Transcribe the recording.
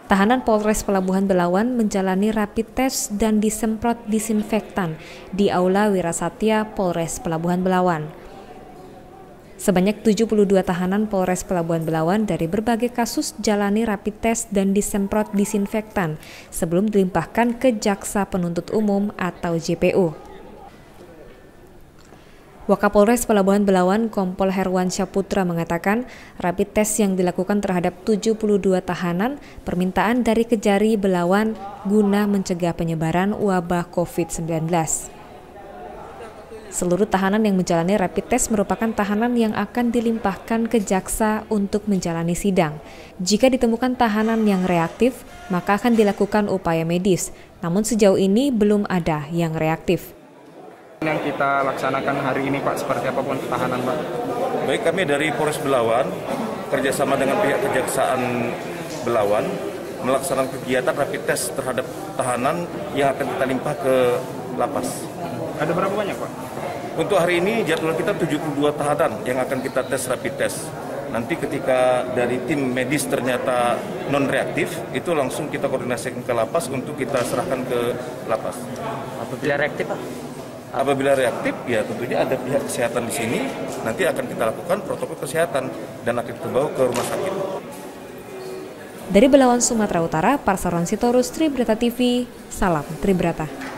Tahanan Polres Pelabuhan Belawan menjalani rapid test dan disemprot disinfektan di Aula Wirasatya Polres Pelabuhan Belawan. Sebanyak 72 tahanan Polres Pelabuhan Belawan dari berbagai kasus jalani rapid test dan disemprot disinfektan sebelum dilimpahkan ke Jaksa Penuntut Umum atau JPU. Wakapolres Pelabuhan Belawan Kompol Herwansyah Putra mengatakan rapid test yang dilakukan terhadap 72 tahanan permintaan dari Kejari Belawan guna mencegah penyebaran wabah COVID-19. Seluruh tahanan yang menjalani rapid test merupakan tahanan yang akan dilimpahkan ke jaksa untuk menjalani sidang. Jika ditemukan tahanan yang reaktif, maka akan dilakukan upaya medis. Namun sejauh ini belum ada yang reaktif. Yang kita laksanakan hari ini Pak, seperti apa pun tahanan Pak? Baik, kami dari Polres Belawan kerjasama dengan pihak Kejaksaan Belawan melaksanakan kegiatan rapid test terhadap tahanan yang akan kita limpah ke lapas. Ada berapa banyak Pak? Untuk hari ini jadwal kita 72 tahanan yang akan kita tes rapid test. Nanti ketika dari tim medis ternyata non-reaktif, itu langsung kita koordinasikan ke lapas untuk kita serahkan ke lapas. Apabila reaktif Pak? Apabila reaktif, ya tentunya ada pihak kesehatan di sini, nanti akan kita lakukan protokol kesehatan dan akan kita bawa ke rumah sakit. Dari Belawan, Sumatera Utara, Parsaron Sitorus, Tribrata TV, salam Tribrata.